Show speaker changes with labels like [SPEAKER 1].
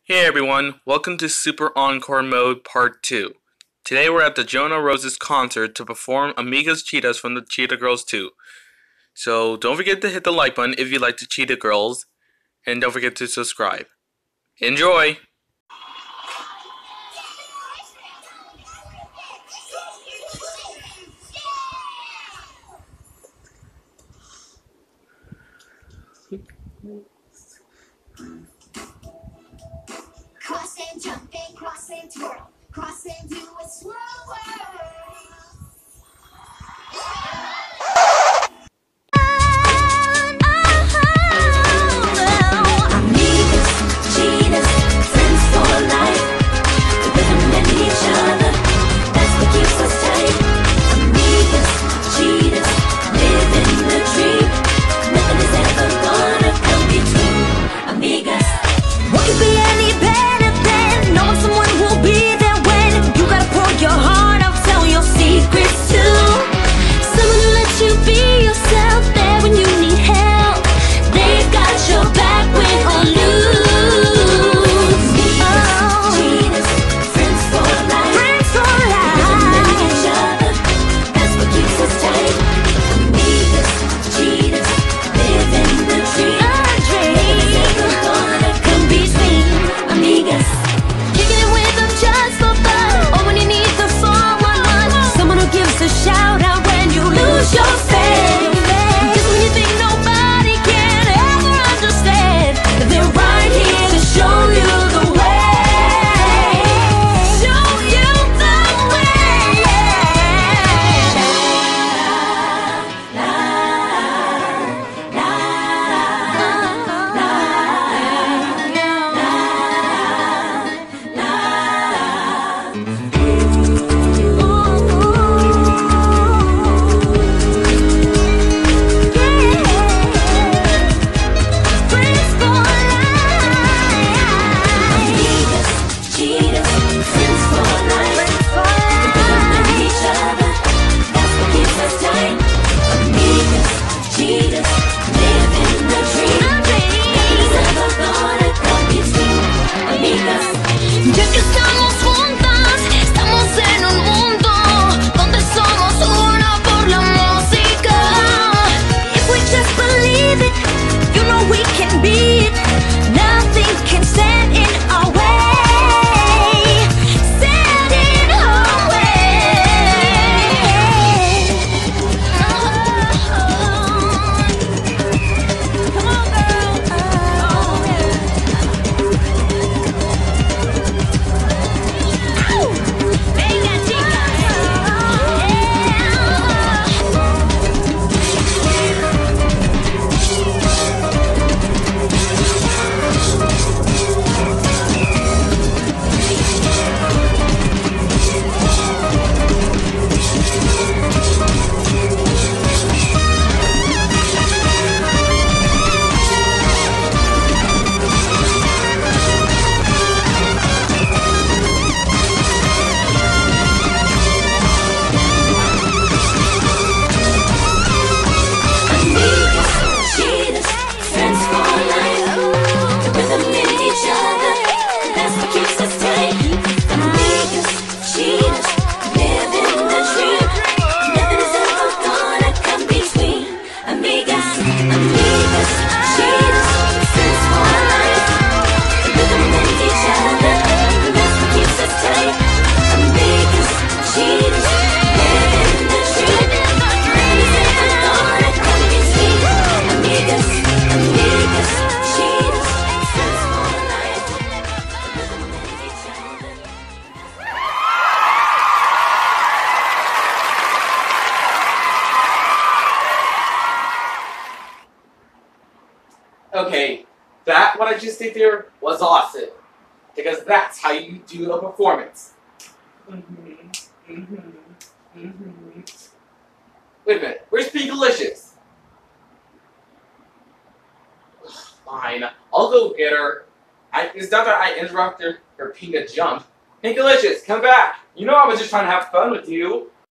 [SPEAKER 1] Hey everyone, welcome to Super Encore Mode Part 2. Today we're at the Jonah Roses concert to perform Amigas Cheetahs from the Cheetah Girls 2. So don't forget to hit the like button if you like the Cheetah Girls, and don't forget to subscribe. Enjoy!
[SPEAKER 2] Cross and jump and cross and twirl, cross and do a swirl whirl. Amigas, cheetahs, friends for life. We're living each other, that's what keeps us tight. Amigas, cheetahs, living the dream. Nothing is ever gonna come between amigas. What could be any better than knowing someone will be there when you gotta pour your heart out, tell your secrets too. Someone who lets you be yourself there when you need help. They've got your back, win or lose. Cheetahs, friends for life. Friends for life. Each other, that's what keeps us tight. Amigas, cheetahs, living the dream. Nothing is ever gonna come between amigas. Kicking it with them just for fun, or when you need the 411. Someone who gives a shout out when you lose your faith. Just when you think nobody can ever understand, they're right here to show you the way. Show you the way. Friends for life. Amigas, cheetahs, friends for life. We're living each other, that's what keeps us tight. Amigas, cheetahs, living the dream. Nothing is ever gonna come between amigas. Ya que estamos juntas, estamos en un mundo donde somos uno por la música. If we just believe it, you know we can be it. Nothing can stand in our way. Stand in our way. Come on, girl. Venga, chicas. Amigas, cheetahs, friends for life. We're living each other, that's what keeps us tight. Amigas, cheetahs, living the dream. Nothing is ever gonna come between amigas. Amigas, cheetahs, friends for life. We're living each other, that's what keeps us tight. Amigas, cheetahs, living the dream. Nothing is ever gonna come between amigas. Amigas, cheetahs, friends for life. We're living each other.
[SPEAKER 3] Okay, that what I just did there was awesome. Because that's how you do a performance. Wait a minute, where's Pinkalicious? Fine, I'll go get her. It's not that I interrupted her Pinka jump. Pinkalicious, come back! You know I was just trying to have fun with you.